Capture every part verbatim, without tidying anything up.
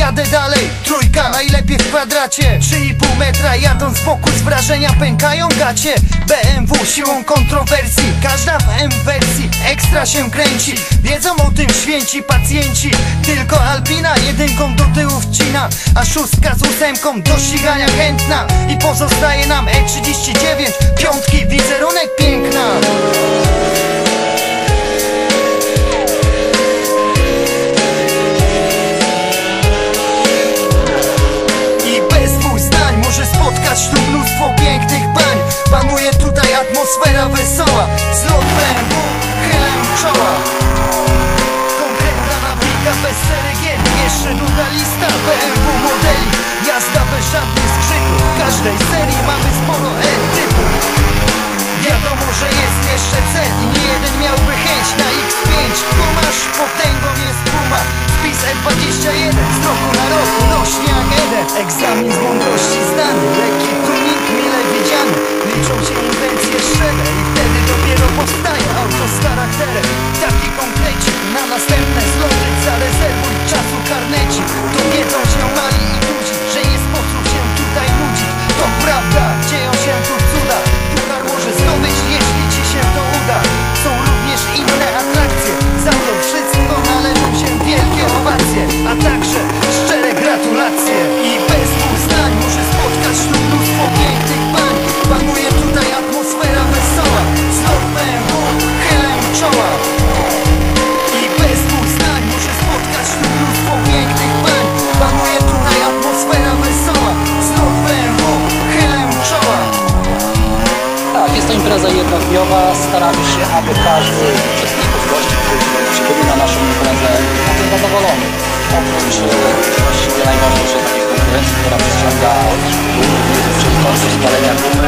jadę dalej, trójka najlepiej w kwadracie. Trzy i pół metra jadąc z boku z wrażenia pękają gacie. B M W siłą kontrowersji, każda w M wersji ekstra się kręci. Wiedzą o tym święci pacjenci, tylko Alpina jedynką do tyłu wcina, a szóstka z ósemką do ścigania chętna. I pozostaje nam E trzydzieści dziewięć, piątki, wizerunek piękna. Spotkać tu mnóstwo pięknych pań. Panuje tutaj atmosfera wesoła. Zlot B M W, chylę czoła. Konkretna nawika bez serygiet. Jeszcze długa lista B M W modeli. Jazda bez żadnych skrzyków. W każdej serii mamy sporo E-typu. Wiadomo, że jest jeszcze C i nie jeden miałby chęć na X pięć. Kumasz, potęgą jest puma. Spis E dwadzieścia jeden z roku na roku rośnie jak jeden. Egzamin z mądrości zdany, lekki tuning mile widziany. Liczą się intencje szczere i wtedy dopiero powstaje auto z charakterem. Taki konkrecik na następne zloty. Zarezerwuj czasu karnecik. To wiedzą się mali i duzi, że nie sposób się tutaj nudzić. To prawda, dzieją się tu cuda. Puchar może zdobyć, jeśli ci się to uda. Są również inne atrakcje. Za to wszystko należą się wielkie owacje, a także szczere gratulacje. I bez dwóch zdań może spotkać tu mnóstwo pięknych pań. Panuje tutaj atmosfera wesoła. Zlot B M W, chylę czoła. I bez dwóch zdań może spotkać tu mnóstwo pięknych pań. Panuje tutaj atmosfera wesoła. Zlot B M W, chylę czoła. Tak, jest to impreza jednodniowa. Staramy się, aby każdy uczestników, gości, który przybyli na naszą imprezę, był zadowolony. Oprócz właściwie najważniejszej takiej konkurencji, która przyciąga czyli koncert spalenia gumy.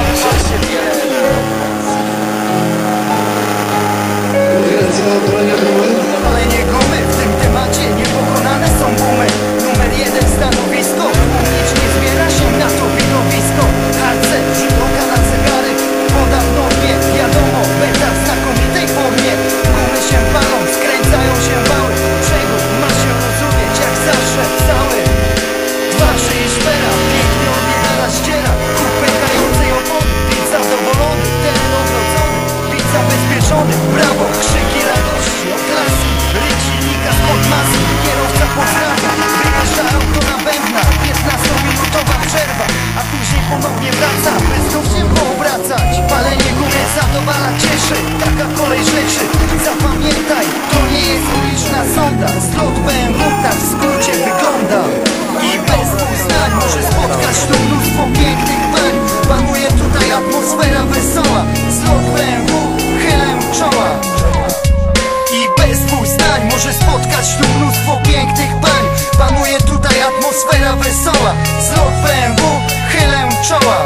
Palenie gumy w tym temacie niepokonane są gumy. Numer jeden stanowisko, nikt nie zbiera się na to widowisko. Harce, rzut oka na zegarek, woda w normie, wiadomo, beta w znakomitej formie. Gumy się palą, skręcają się wały. Przegód ma się rozumieć jak zawsze cały. Dwa, trzy i szpera, pięknie odjechana ściera. Kup pękającej opony, pić zadowolony, teren odwrócony, pić zabezpieczony. Brawo, krzyki radości, oklaski, ryk silnika spod masy. Kierowca pozdrawia, wyjeżdża auto na bębnach. Piętnastominutowa przerwa, a później ponownie wraca, by znów się poobracać. Palenie gumy zadowala, cieszy, taka kolej rzeczy. Zapamiętaj, to nie jest uliczna sonda. Zlot B M W tak w skrócie wygląda. I bez dwóch zdań może spotkać tu mnóstwo pięknych pań. Panuje tutaj atmosfera wesoła. Zlot B M W, chylę czoła. I bez dwóch zdań może spotkać tu mnóstwo pięknych pań. Panuje tutaj atmosfera wesoła. Zlot B M W, chylę czoła.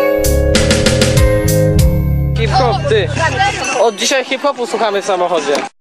Hip-hop, ty! Od dzisiaj hip-hopu słuchamy w samochodzie.